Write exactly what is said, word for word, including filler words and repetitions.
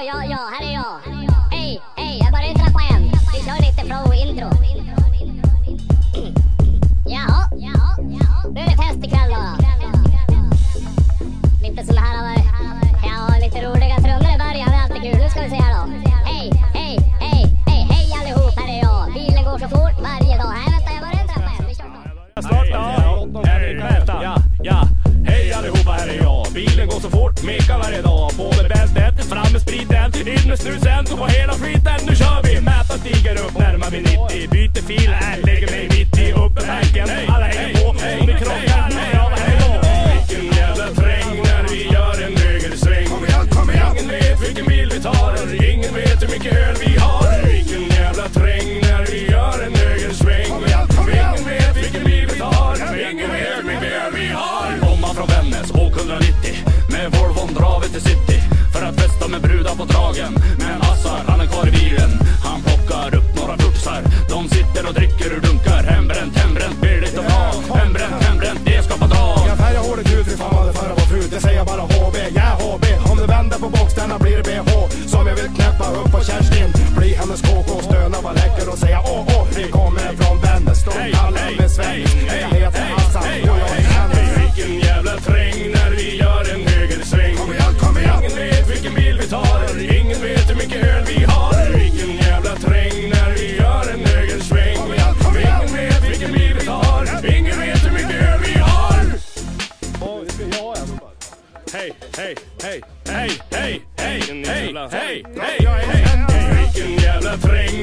Ja, ja, här är jag. Hej, hej, jag bara inte på en. Vi kör lite pro-intro. Jaha, jaha, jaha. Nu är det test ikväll då. Lite sådana här, ja, lite roliga trummor i början. Det är alltid kul. Nu ska vi se här då. Hej, hej, hej, hej, hej allihop, här är jag. Bilen går så fort varje dag. Här, vänta, jag bara inte på en. Vi kör då. Snart då. Ja, ja. Hej allihopa, här är jag. Bilen går så fort, meka varje dag. På med bältet, fram med spriten, in med snusen och på hela skiten. Nu kör vi, mäta stiger upp, närmar vi nittio. Byter fil, här lägger mig mitt i uppe bänken. Alla hänger på, och vi krockar. Ja, hej då. Vilken jävla träng när vi gör en högersväng. Kom igen, kom igen. Ingen vet vilken bil vi tar, ingen vet hur mycket öl vi har. Vilken jävla träng när vi gör en högersväng. Kom igen, kom igen. Ingen vet vilken bil vi tar, ingen vet hur mycket öl vi har. Om man från Vännäs, åk hundranittio med Volvon drar vi till city för att festa med brudar på dragen. Men Assar, han är kvar i bilen. Han plockar upp några furtsar. De sitter och dricker och dunkar. Hembränt, hembränt, billigt och bra. Hembränt, hembränt, det skapar dag. Jag färgar håret ut, fy fan vad det förra var fru. Det säger jag bara H B, jag är H B. Om du vänder på boxarna blir det B H. Som jag vill knäppa upp på Kerstin. Bli hennes kåk och stöna var läcker och säga åh åh. Vi kommer från Vännäs, de kallar med Sven. Jag heter Assar och jag är Hennes. Vilken jävla träng när vi gör en högersväng. Kom igen, kom igen. Ingen vet vilken bil vi tar, ingen vet hur mycket öl vi har. Vilken jävla träng när vi gör en högersväng. Kom igen, kom igen. Ingen vet vilken bil vi tar, ingen vet hur mycket öl vi har. Hej, hej, hej, hej, hej, hej, hej, hej, hej, hej, hej. Vilken jävla träng